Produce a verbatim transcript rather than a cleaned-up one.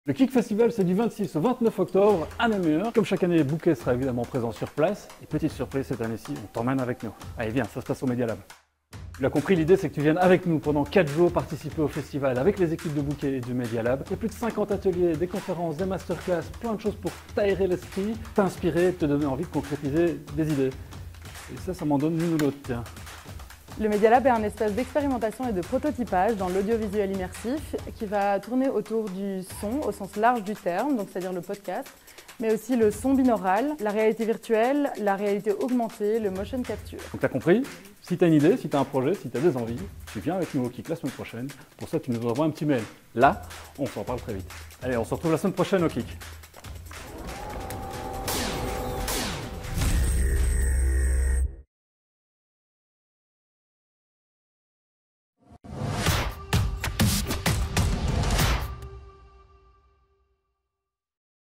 Le Kik Festival, c'est du vingt-six au vingt-neuf octobre à Namur. Comme chaque année, Bouquet sera évidemment présent sur place. Et petite surprise, cette année-ci, on t'emmène avec nous. Allez, viens, ça se passe au Media Lab. Tu l'as compris, l'idée c'est que tu viennes avec nous pendant quatre jours participer au festival avec les équipes de Bouquet et du Media Lab. Il y a plus de cinquante ateliers, des conférences, des masterclass, plein de choses pour t'aérer l'esprit, t'inspirer, te donner envie de concrétiser des idées. Et ça, ça m'en donne l'une ou l'autre, tiens. Le Media Lab est un espace d'expérimentation et de prototypage dans l'audiovisuel immersif qui va tourner autour du son au sens large du terme, donc c'est-à-dire le podcast, mais aussi le son binaural, la réalité virtuelle, la réalité augmentée, le motion capture. Donc t'as compris? Si t'as une idée, si t'as un projet, si t'as des envies, tu viens avec nous au Kik la semaine prochaine. Pour ça, tu nous envoies un petit mail. Là, on s'en parle très vite. Allez, on se retrouve la semaine prochaine au Kik.